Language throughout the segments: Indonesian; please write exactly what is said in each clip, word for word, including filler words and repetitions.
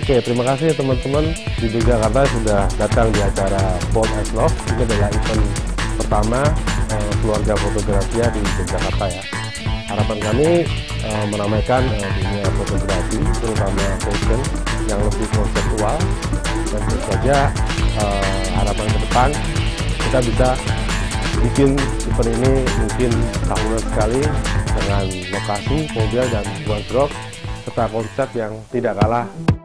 Oke, terima kasih teman-teman di Yogyakarta sudah datang di acara Bold as Love. Ini adalah event pertama eh, keluarga fotografia di Yogyakarta ya. Harapan kami eh, meramaikan eh, dunia fotografi, terutama fashion yang lebih konseptual. Dan tentu saja eh, harapan ke depan kita bisa bikin event ini mungkin tahunan sekali dengan lokasi, model, dan wardrobe serta konsep yang tidak kalah.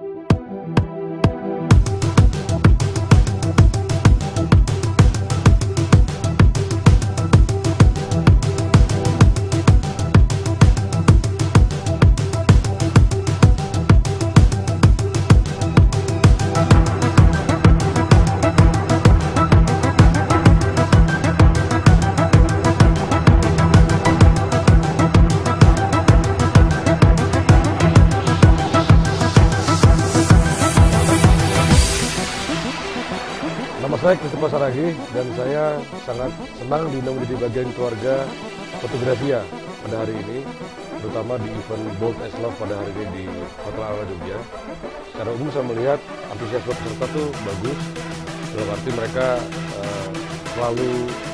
Nama saya Christopher Saragi dan saya sangat senang diundang menjadi bagian keluarga fotografia pada hari ini, terutama di event Bold as Love pada hari ini di Hotel Alana Jogja. Secara umum saya melihat antusiasme peserta itu bagus, dalam arti mereka uh, selalu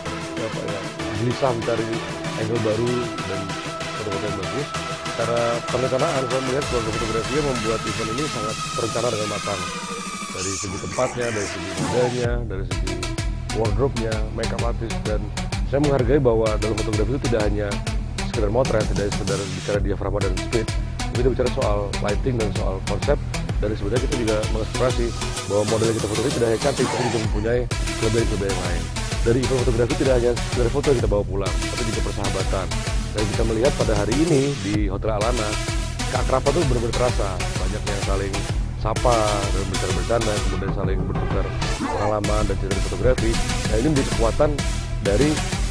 apa ya, gelisah mencari angle baru dan foto-foto yang bagus. Secara perencanaan saya melihat keluarga fotografi membuat event ini sangat terencana dengan matang. Dari segi tempatnya, dari segi modelnya, dari segi wardrobe-nya, makeup artist, dan saya menghargai bahwa dalam fotografi itu tidak hanya sekedar motret, tidak sekedar bicara diafragma dan speed, tapi kita bicara soal lighting dan soal konsep, dan sebenarnya kita juga mengekspresi bahwa model yang kita foto ini tidak hanya cantik, tapi juga mempunyai kelebihan-kelebihan yang lain. Dari event fotografi tidak hanya sekedar foto yang kita bawa pulang, tapi juga persahabatan. Dan kita melihat pada hari ini di Hotel Alana, keakraban itu benar-benar terasa, banyak yang saling sapa dan bercanda-bercanda, kemudian saling bertukar pengalaman dan cerita fotografi. Nah, ini menjadi kekuatan dari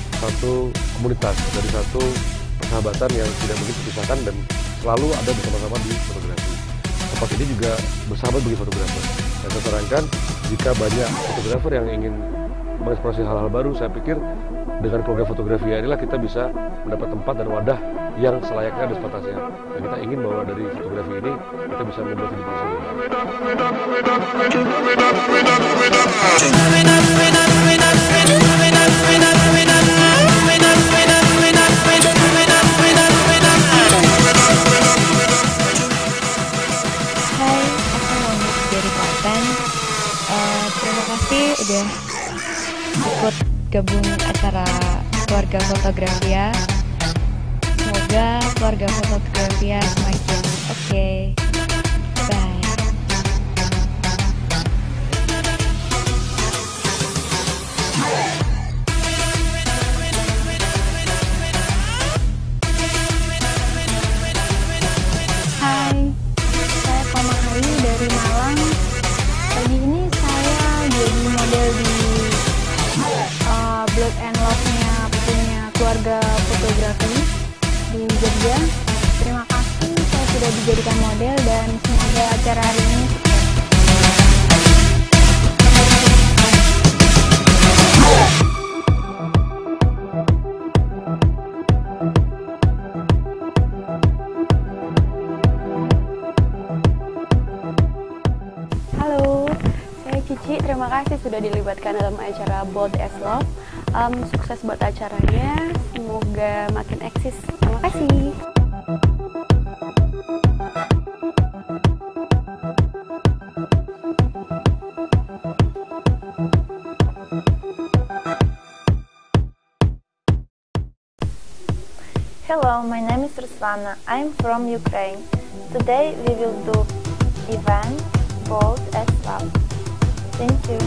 satu komunitas, dari satu persahabatan yang tidak mungkin dipisahkan dan selalu ada bersama-sama di fotografi. Tempat ini juga bersahabat bagi fotografer. Dan saya sarankan jika banyak fotografer yang ingin mengeksplorasi hal-hal baru, saya pikir dengan keluarga fotografi inilah kita bisa mendapat tempat dan wadah yang selayaknya dan sepatutnya. Dan kita ingin bahwa dari fotografi ini kita bisa membuat hidup bersama. Hai, aku Mami dari Klaten. Uh, terima kasih udah ikut gabung acara keluarga fotografia. Semoga keluarga fotografia semakin oke. Okay. Bye. Hai, saya Komahari dari Malang. Pagi ini saya jadi model di uh, Blood and Love-nya punya keluarga fotografi di Jogja. Terima kasih saya sudah dijadikan model dan semoga acara hari ini sukses. Halo, saya Cici. Terima kasih sudah dilibatkan dalam acara Bold as Love. Um, sukses buat acaranya, semoga makin eksis. Terima kasih. Hello, my name is Ruslana. I'm from Ukraine. Today we will do event Bold as Love. Thank you.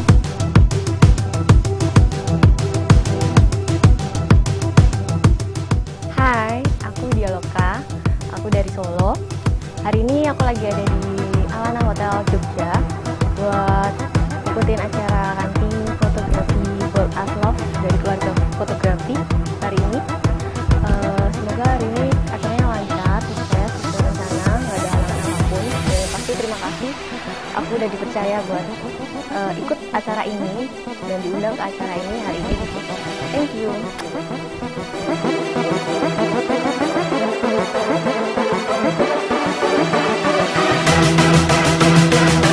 Hai, aku Dialoka. Aku dari Solo. Hari ini aku lagi ada di Alana Hotel Jogja buat ikutin acara ranting fotografi Bold as Love dari keluarga fotografi hari ini. Uh, semoga hari ini acaranya lancar, sukses, sesuai rencana, nggak ada halangan apapun. Dan pasti terima kasih, aku udah dipercaya buat uh, ikut acara ini dan diundang ke acara ini hari ini. Thank you. Thank you.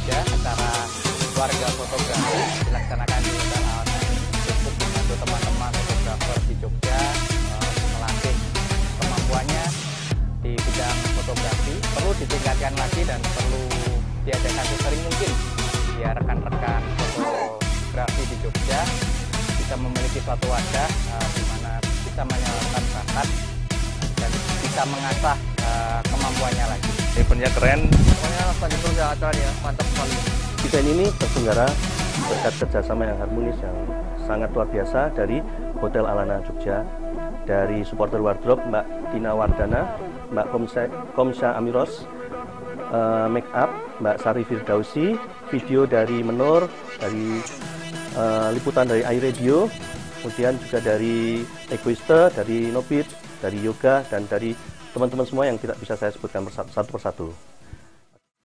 Jogja, acara keluarga fotografi dilaksanakan di Hotel Alana ini untuk membantu teman-teman fotografer di Jogja uh, melatih kemampuannya di bidang fotografi. Perlu ditingkatkan lagi dan perlu diadakan sesering mungkin biar rekan-rekan fotografi di Jogja bisa memiliki suatu wadah uh, di mana bisa menyalurkan bakat dan bisa mengasah uh, kemampuannya lagi. Eventnya keren, pokoknya lanjut terus ya acaranya, mantap sekali. Event ini terselenggara berkat kerjasama yang harmonis yang sangat luar biasa dari Hotel Alana Jogja, dari supporter wardrobe Mbak Tina Wardana, Mbak Komsya, Komsya Amiros, uh, make up Mbak Sari Firdausi, video dari Menur, dari uh, liputan dari iRadio, kemudian juga dari Egoiste, dari Nobit, dari Yoga, dan dari teman-teman semua yang tidak bisa saya sebutkan persatu, satu persatu.